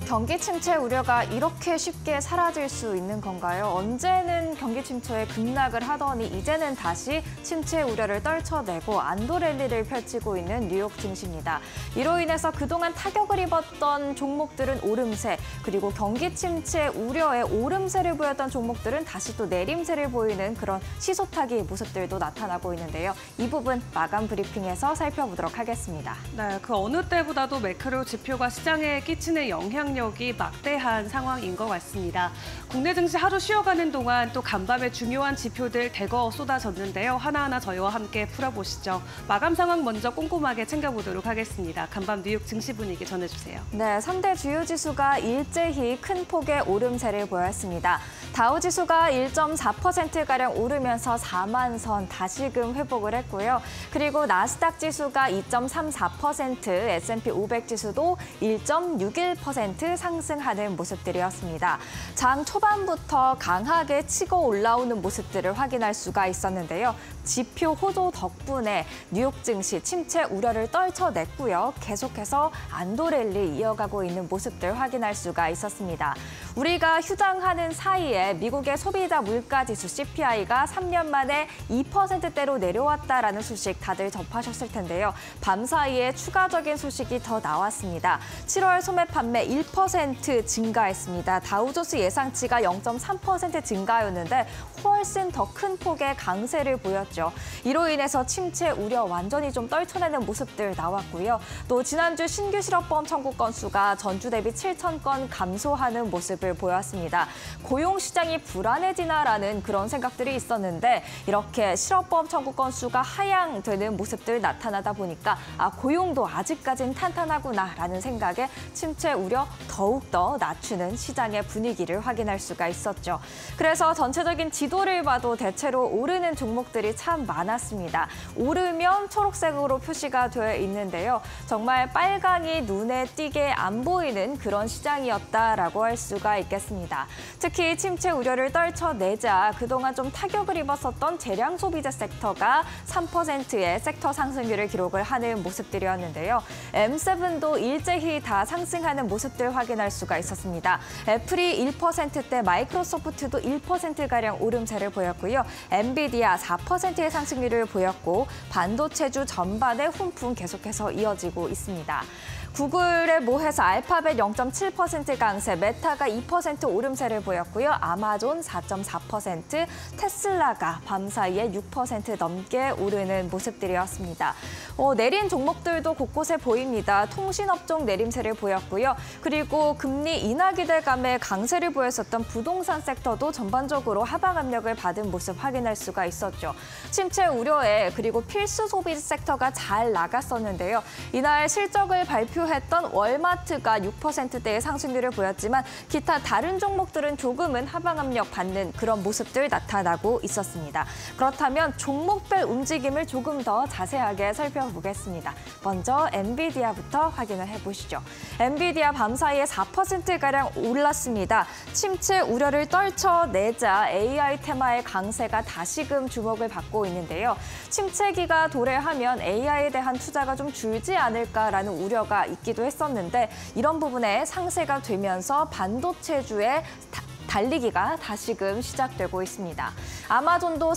경기 침체 우려가 이렇게 쉽게 사라질 수 있는 건가요? 언제는 경기 침체에 급락을 하더니 이제는 다시 침체 우려를 떨쳐내고 안도 랠리를 펼치고 있는 뉴욕 증시입니다. 이로 인해서 그동안 타격을 입었던 종목들은 오름세, 그리고 경기 침체 우려에 오름세를 보였던 종목들은 다시 또 내림세를 보이는 그런 시소타기 모습들도 나타나고 있는데요. 이 부분 마감 브리핑에서 살펴보도록 하겠습니다. 네, 그 어느 때보다도 매크로 지표가 시장에 끼치는 영향력이 막대한 상황인 것 같습니다. 국내 증시 하루 쉬어가는 동안 또 간밤에 중요한 지표들 대거 쏟아졌는데요. 하나하나 저희와 함께 풀어보시죠. 마감 상황 먼저 꼼꼼하게 챙겨보도록 하겠습니다. 간밤 뉴욕 증시 분위기 전해주세요. 네, 3대 주요 지수가 일제히 큰 폭의 오름세를 보였습니다. 다우 지수가 1.4%가량 오르면서 4만 선 다시금 회복을 했고요. 그리고 나스닥 지수가 2.34%, S&P 500 지수도 1.61% 상승하는 모습들이었습니다. 장 초반부터 강하게 치고 올라오는 모습들을 확인할 수가 있었는데요. 지표 호조 덕분에 뉴욕 증시 침체 우려를 떨쳐냈고요. 계속해서 안도 랠리 이어가고 있는 모습들 확인할 수가 있었습니다. 우리가 휴장하는 사이에 미국의 소비자 물가지수 CPI가 3년 만에 2%대로 내려왔다라는 소식 다들 접하셨을 텐데요. 밤 사이에 추가적인 소식이 더 나왔습니다. 7월 소매 판매 1% 증가했습니다. 다우존스 예상치가 0.3% 증가였는데 훨씬 더 큰 폭의 강세를 보였죠. 이로 인해서 침체 우려 완전히 좀 떨쳐내는 모습들 나왔고요. 또 지난주 신규 실업보험 청구 건수가 전주 대비 7천 건 감소하는 모습을 보였습니다. 고용 시장이 불안해지나라는 그런 생각들이 있었는데 이렇게 실업보험 청구 건수가 하향되는 모습들 나타나다 보니까 고용도 아직까진 탄탄하구나라는 생각에 침체 우려 더욱더 낮추는 시장의 분위기를 확인할 수가 있었죠. 그래서 전체적인 지도를 봐도 대체로 오르는 종목들이 참 많았습니다. 오르면 초록색으로 표시가 되어 있는데요. 정말 빨강이 눈에 띄게 안 보이는 그런 시장이었다라고 할 수가 있겠습니다. 특히 침체 우려를 떨쳐내자 그동안 좀 타격을 입었었던 재량 소비재 섹터가 3%의 섹터 상승률을 기록을 하는 모습들이었는데요. M7도 일제히 다 상승하는 모습들 확인할 수가 있었습니다. 애플이 1%대, 마이크로소프트도 1%가량 오름세를 보였고요. 엔비디아 4%의 상승률을 보였고 반도체주 전반의 훈풍 계속해서 이어지고 있습니다. 구글의 모회사 알파벳 0.7% 강세, 메타가 2% 오름세를 보였고요. 아마존 4.4%, 테슬라가 밤사이에 6% 넘게 오르는 모습들이었습니다. 내린 종목들도 곳곳에 보입니다. 통신업종 내림세를 보였고요. 그리고 금리 인하 기대감에 강세를 보였었던 부동산 섹터도 전반적으로 하방 압력을 받은 모습 확인할 수가 있었죠. 침체 우려에 그리고 필수 소비 섹터가 잘 나갔었는데요. 이날 실적을 발표했던 월마트가 6%대의 상승률을 보였지만 기타 다른 종목들은 조금은 하방 압력 받는 그런 모습들 나타나고 있었습니다. 그렇다면 종목별 움직임을 조금 더 자세하게 살펴보겠습니다. 먼저 엔비디아부터 확인을 해보시죠. 엔비디아 밤사이에 4%가량 올랐습니다. 침체 우려를 떨쳐내자 AI 테마의 강세가 다시금 주목을 받고 있는데요. 침체기가 도래하면 AI에 대한 투자가 좀 줄지 않을까라는 우려가 있기도 했었는데 이런 부분에 상세가 되면서 반도체주의 달리기가 다시금 시작되고 있습니다. 아마존도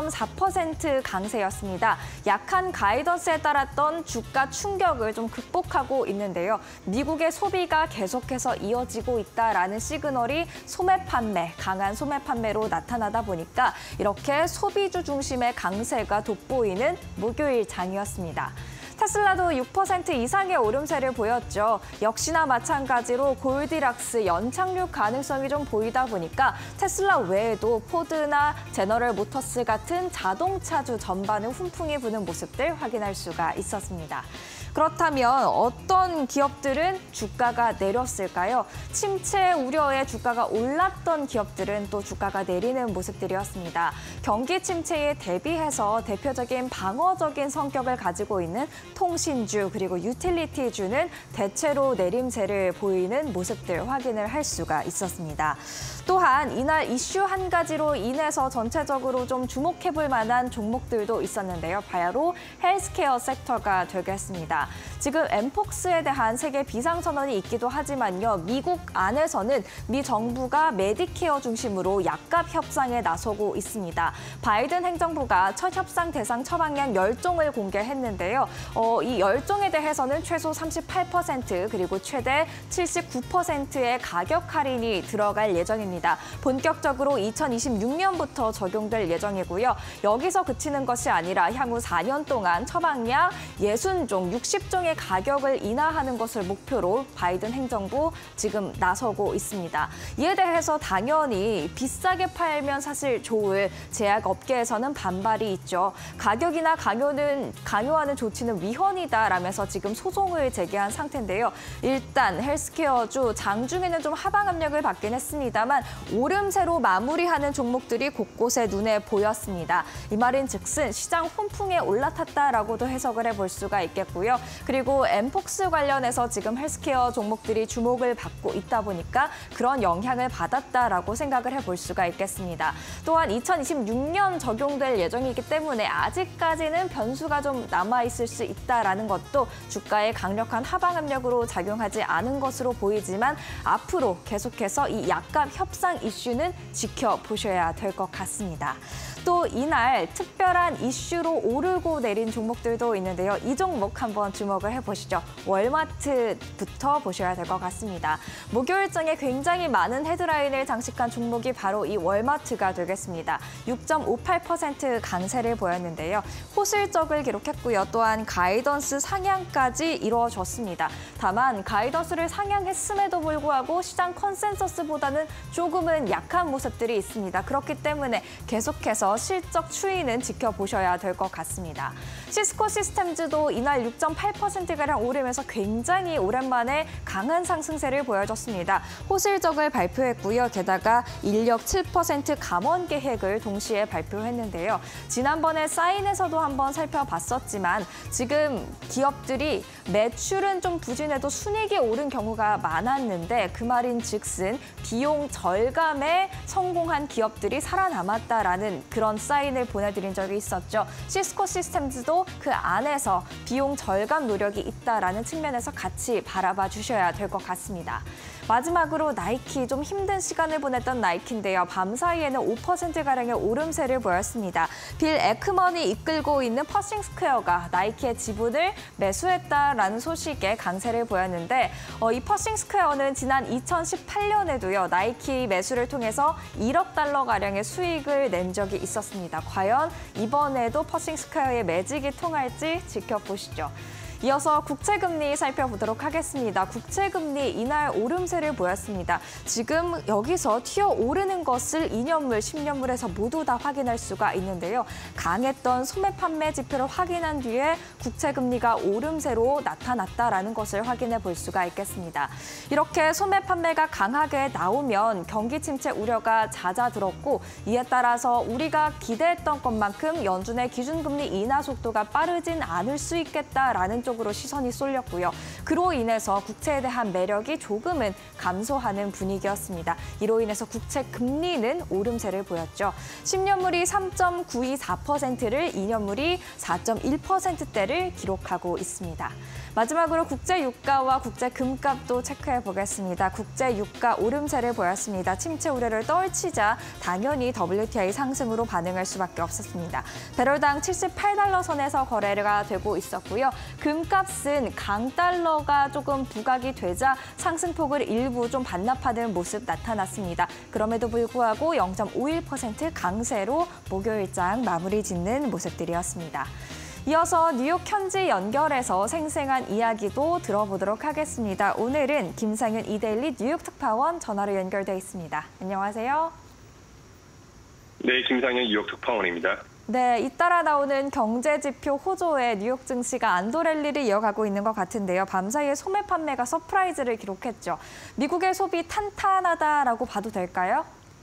4.4% 강세였습니다. 약한 가이던스에 따랐던 주가 충격을 좀 극복하고 있는데요. 미국의 소비가 계속해서 이어지고 있다라는 시그널이 소매 판매, 강한 소매 판매로 나타나다 보니까 이렇게 소비주 중심의 강세가 돋보이는 목요일 장이었습니다. 테슬라도 6% 이상의 오름세를 보였죠. 역시나 마찬가지로 골디락스 연착륙 가능성이 좀 보이다 보니까 테슬라 외에도 포드나 제너럴 모터스 같은 자동차주 전반은 훈풍이 부는 모습들 확인할 수가 있었습니다. 그렇다면 어떤 기업들은 주가가 내렸을까요? 침체 우려에 주가가 올랐던 기업들은 또 주가가 내리는 모습들이었습니다. 경기 침체에 대비해서 대표적인 방어적인 성격을 가지고 있는 통신주 그리고 유틸리티주는 대체로 내림세를 보이는 모습들 확인을 할 수가 있었습니다. 또한 이날 이슈 한 가지로 인해서 전체적으로 좀 주목해볼 만한 종목들도 있었는데요. 바로 헬스케어 섹터가 되겠습니다. 있습니다. 지금 엠폭스에 대한 세계 비상선언이 있기도 하지만요. 미국 안에서는 미 정부가 메디케어 중심으로 약값 협상에 나서고 있습니다. 바이든 행정부가 첫 협상 대상 처방약 10종을 공개했는데요. 이 10종에 대해서는 최소 38% 그리고 최대 79%의 가격 할인이 들어갈 예정입니다. 본격적으로 2026년부터 적용될 예정이고요. 여기서 그치는 것이 아니라 향후 4년 동안 처방약 60종, 60종의 가격을 인하하는 것을 목표로 바이든 행정부 지금 나서고 있습니다. 이에 대해서 당연히 비싸게 팔면 사실 좋을 제약업계에서는 반발이 있죠. 가격이나 강요하는 조치는 위헌이다라면서 지금 소송을 제기한 상태인데요. 일단 헬스케어주 장중에는 좀 하방 압력을 받긴 했습니다만 오름세로 마무리하는 종목들이 곳곳에 눈에 보였습니다. 이 말인즉슨 시장 훈풍에 올라탔다라고도 해석을 해볼 수가 있겠고요. 그리고 엠폭스 관련해서 지금 헬스케어 종목들이 주목을 받고 있다 보니까 그런 영향을 받았다라고 생각을 해볼 수가 있겠습니다. 또한 2026년 적용될 예정이기 때문에 아직까지는 변수가 좀 남아있을 수 있다라는 것도 주가에 강력한 하방 압력으로 작용하지 않은 것으로 보이지만 앞으로 계속해서 이 약값 협상 이슈는 지켜보셔야 될 것 같습니다. 또 이날 특별한 이슈로 오르고 내린 종목들도 있는데요. 이 종목 한번 주목을 해보시죠. 월마트부터 보셔야 될 것 같습니다. 목요일장에 굉장히 많은 헤드라인을 장식한 종목이 바로 이 월마트가 되겠습니다. 6.58% 강세를 보였는데요. 호실적을 기록했고요. 또한 가이던스 상향까지 이루어졌습니다. 다만 가이던스를 상향했음에도 불구하고 시장 컨센서스보다는 조금은 약한 모습들이 있습니다. 그렇기 때문에 계속해서 실적 추이는 지켜보셔야 될 것 같습니다. 시스코 시스템즈도 이날 6.8%가량 오르면서 굉장히 오랜만에 강한 상승세를 보여줬습니다. 호실적을 발표했고요. 게다가 인력 7% 감원 계획을 동시에 발표했는데요. 지난번에 사인에서도 한번 살펴봤었지만 지금 기업들이 매출은 좀 부진해도 순이익이 오른 경우가 많았는데 그 말인즉슨 비용 절감에 성공한 기업들이 살아남았다라는 그런 사인을 보내드린 적이 있었죠. 시스코 시스템즈도 그 안에서 비용 절감 노력이 있다라는 측면에서 같이 바라봐 주셔야 될 것 같습니다. 마지막으로 나이키, 좀 힘든 시간을 보냈던 나이키인데요. 밤사이에는 5%가량의 오름세를 보였습니다. 빌 에크먼이 이끌고 있는 퍼싱 스퀘어가 나이키의 지분을 매수했다라는 소식에 강세를 보였는데 이 퍼싱 스퀘어는 지난 2018년에도요. 나이키 매수를 통해서 1억 달러가량의 수익을 낸 적이 있었습니다. 과연 이번에도 퍼싱 스퀘어의 매직이 통할지 지켜보시죠. 이어서 국채금리 살펴보도록 하겠습니다. 국채금리 이날 오름세를 보였습니다. 지금 여기서 튀어오르는 것을 2년물, 10년물에서 모두 다 확인할 수가 있는데요. 강했던 소매 판매 지표를 확인한 뒤에 국채금리가 오름세로 나타났다라는 것을 확인해 볼 수가 있겠습니다. 이렇게 소매 판매가 강하게 나오면 경기 침체 우려가 잦아들었고 이에 따라서 우리가 기대했던 것만큼 연준의 기준금리 인하 속도가 빠르진 않을 수 있겠다라는 쪽으로 시선이 쏠렸고요. 그로 인해서 국채에 대한 매력이 조금은 감소하는 분위기였습니다. 이로 인해서 국채 금리는 오름세를 보였죠. 10년물이 3.924%를 2년물이 4.1%대를 기록하고 있습니다. 마지막으로 국제 유가와 국제 금값도 체크해 보겠습니다. 국제 유가 오름세를 보였습니다. 침체 우려를 떨치자 당연히 WTI 상승으로 반응할 수밖에 없었습니다. 배럴당 78달러 선에서 거래가 되고 있었고요. 금값은 강달러가 조금 부각이 되자 상승폭을 일부 좀 반납하는 모습 나타났습니다. 그럼에도 불구하고 0.51% 강세로 목요일장 마무리 짓는 모습들이었습니다. 이어서 뉴욕 현지 연결해서 생생한 이야기도 들어보도록 하겠습니다. 오늘은 김상윤 이데일리 뉴욕 특파원 전화로 연결돼 있습니다. 안녕하세요. 네, 김상윤 뉴욕 특파원입니다. 네, 잇따라 나오는 경제지표 호조에 뉴욕 증시가 안도 랠리를 이어가고 있는 것 같은데요. 밤사이에 소매 판매가 서프라이즈를 기록했죠. 미국의 소비 탄탄하다라고 봐도 될까요?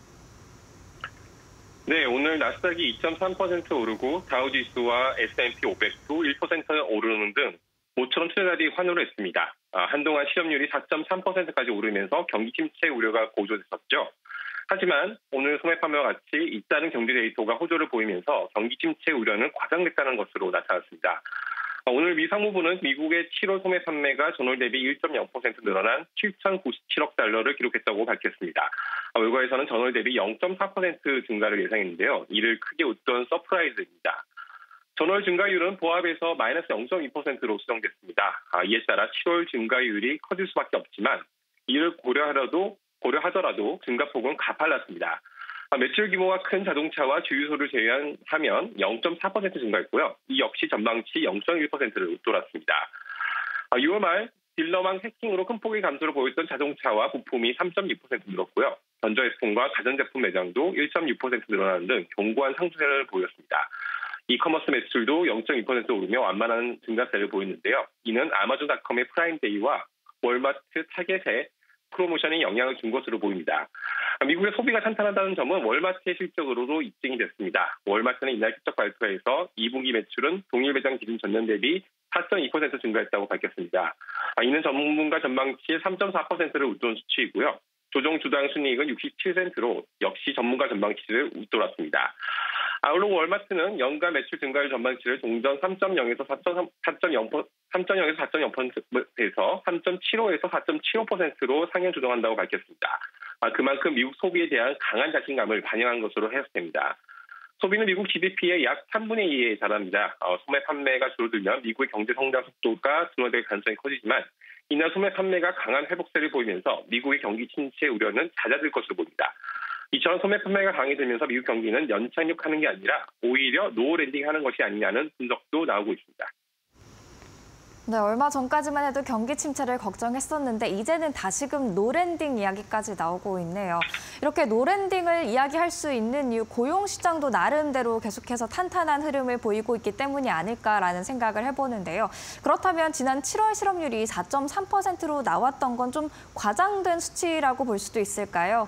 네, 오늘 나스닥이 2.3% 오르고 다우지수와 S&P 500도 1% 오르는 등 모처럼 투자자들이 환호를 했습니다. 한동안 실업률이 4.3%까지 오르면서 경기 침체 우려가 고조됐었죠. 하지만 오늘 소매 판매와 같이 잇따른 경제 데이터가 호조를 보이면서 경기 침체 우려는 과장됐다는 것으로 나타났습니다. 오늘 미 상무부는 미국의 7월 소매 판매가 전월 대비 1.0% 늘어난 7,097억 달러를 기록했다고 밝혔습니다. 외과에서는 전월 대비 0.4% 증가를 예상했는데요. 이를 크게 웃돈 서프라이즈입니다. 전월 증가율은 보합에서 마이너스 0.2%로 수정됐습니다. 이에 따라 7월 증가율이 커질 수밖에 없지만 이를 고려하더라도 증가폭은 가팔랐습니다. 매출 규모가 큰 자동차와 주유소를 제외하면 0.4% 증가했고요. 이 역시 전망치 0.1%를 웃돌았습니다. 6월 말 딜러망 해킹으로 큰 폭의 감소를 보였던 자동차와 부품이 3.2% 늘었고요. 전자제품과 가전제품 매장도 1.6% 늘어나는 등 견고한 상승세를 보였습니다. 이커머스 매출도 0.2% 오르며 완만한 증가세를 보였는데요. 이는 아마존닷컴의 프라임데이와 월마트 타겟의 프로모션이 영향을 준 것으로 보입니다. 미국의 소비가 탄탄하다는 점은 월마트의 실적으로도 입증이 됐습니다. 월마트는 이날 실적 발표에서 2분기 매출은 동일 매장 기준 전년 대비 4.2% 증가했다고 밝혔습니다. 이는 전문가 전망치의 3.4%를 웃돈 수치이고요. 조정 주당 순이익은 67센트로 역시 전문가 전망치를 웃돌았습니다. 아울러 월마트는 연간 매출 증가율 전망치를 동전 3.0에서 4.0%에서 3.75에서 4.75%로 상향 조정한다고 밝혔습니다. 그만큼 미국 소비에 대한 강한 자신감을 반영한 것으로 해석됩니다. 소비는 미국 GDP의 약 3분의 2에 달합니다. 소매 판매가 줄어들면 미국의 경제 성장 속도가 둔화될 가능성이 커지지만 이날 소매 판매가 강한 회복세를 보이면서 미국의 경기 침체 우려는 잦아들 것으로 보입니다. 이처럼 소매 판매가 강해지면서 미국 경기는 연착륙하는 게 아니라 오히려 노랜딩하는 것이 아니냐는 분석도 나오고 있습니다. 네, 얼마 전까지만 해도 경기 침체를 걱정했었는데 이제는 다시금 노랜딩 이야기까지 나오고 있네요. 이렇게 노랜딩을 이야기할 수 있는 이유, 고용 시장도 나름대로 계속해서 탄탄한 흐름을 보이고 있기 때문이 아닐까라는 생각을 해보는데요. 그렇다면 지난 7월 실업률이 4.3%로 나왔던 건 좀 과장된 수치라고 볼 수도 있을까요?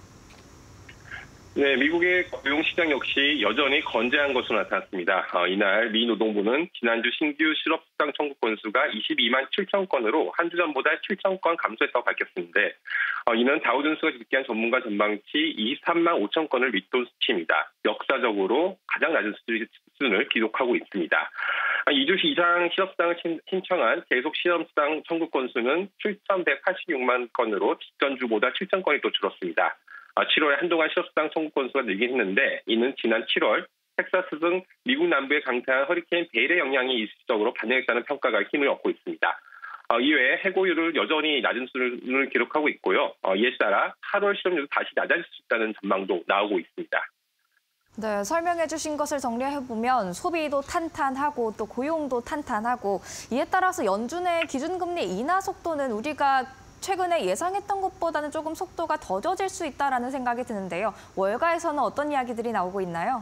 네, 미국의 고용시장 역시 여전히 건재한 것으로 나타났습니다. 이날 미 노동부는 지난주 신규 실업수당 청구 건수가 22만 7천 건으로 한 주 전보다 7천 건 감소했다고 밝혔는데 이는 다우존스가 집계한 전문가 전망치 23만 5천 건을 밑돈 수치입니다. 역사적으로 가장 낮은 수준을 기록하고 있습니다. 2주 이상 실업수당을 신청한 계속 실업수당 청구 건수는 7,186만 건으로 직전주보다 7천 건이 또 줄었습니다. 7월에 한동안 실업수당 청구 건수가 늘긴 했는데 이는 지난 7월 텍사스 등 미국 남부에 강타한 허리케인 베일의 영향이 일시적으로 반영했다는 평가가 힘을 얻고 있습니다. 이외에 해고율을 여전히 낮은 수준을 기록하고 있고요. 이에 따라 8월 실업률도 다시 낮아질 수 있다는 전망도 나오고 있습니다. 네, 설명해 주신 것을 정리해보면 소비도 탄탄하고 또 고용도 탄탄하고 이에 따라서 연준의 기준금리 인하 속도는 우리가 최근에 예상했던 것보다는 조금 속도가 더뎌질 수 있다라는 생각이 드는데요. 월가에서는 어떤 이야기들이 나오고 있나요?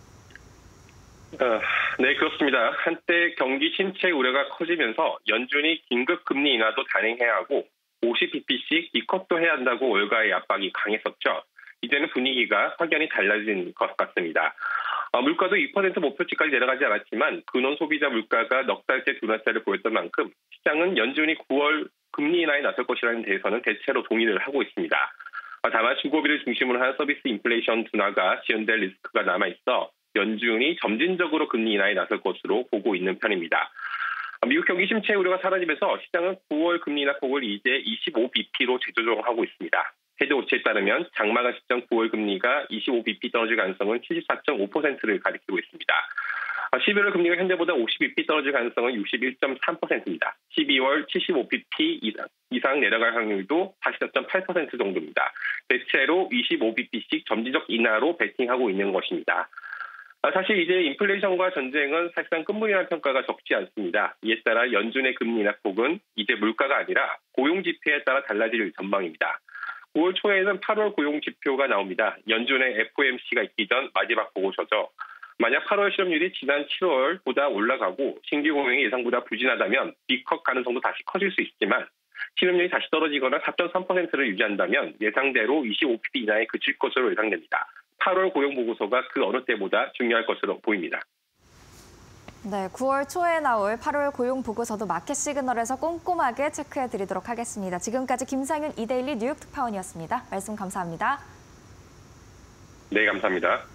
네, 그렇습니다. 한때 경기 침체 우려가 커지면서 연준이 긴급 금리 인하도 단행해야 하고 50bp씩 리컷도 해야 한다고 월가의 압박이 강했었죠. 이제는 분위기가 확연히 달라진 것 같습니다. 물가도 2% 목표치까지 내려가지 않았지만 근원 소비자 물가가 넉 달째 둔화세를 보였던 만큼 시장은 연준이 9월 금리 인하에 나설 것이라는 데에서는 대체로 동의를 하고 있습니다. 다만 중고비를 중심으로 한 서비스 인플레이션 둔화가 지연될 리스크가 남아있어 연준이 점진적으로 금리 인하에 나설 것으로 보고 있는 편입니다. 미국 경기 침체 우려가 사라지면서 시장은 9월 금리 인하 폭을 이제 25bp로 재조정하고 있습니다. 헤드 오치에 따르면 장마감 시점 9월 금리가 25bp 떨어질 가능성은 74.5%를 가리키고 있습니다. 11월 금리가 현재보다 50bp 떨어질 가능성은 61.3%입니다. 12월 75bp 이상 내려갈 확률도 44.8% 정도입니다. 대체로 25bp씩 점진적 인하로 베팅하고 있는 것입니다. 사실 이제 인플레이션과 전쟁은 사실상 끝물이라는 평가가 적지 않습니다. 이에 따라 연준의 금리 인하 폭은 이제 물가가 아니라 고용 지표에 따라 달라질 전망입니다. 9월 초에는 8월 고용 지표가 나옵니다. 연준의 FOMC가 있기 전 마지막 보고서죠. 만약 8월 실업률이 지난 7월보다 올라가고 신규 고용이 예상보다 부진하다면 B컷 가능성도 다시 커질 수 있지만 실업률이 다시 떨어지거나 4.3%를 유지한다면 예상대로 25bp 이하에 그칠 것으로 예상됩니다. 8월 고용 보고서가 그 어느 때보다 중요할 것으로 보입니다. 네, 9월 초에 나올 8월 고용 보고서도 마켓 시그널에서 꼼꼼하게 체크해드리도록 하겠습니다. 지금까지 김상윤 이데일리 뉴욕 특파원이었습니다. 말씀 감사합니다. 네, 감사합니다.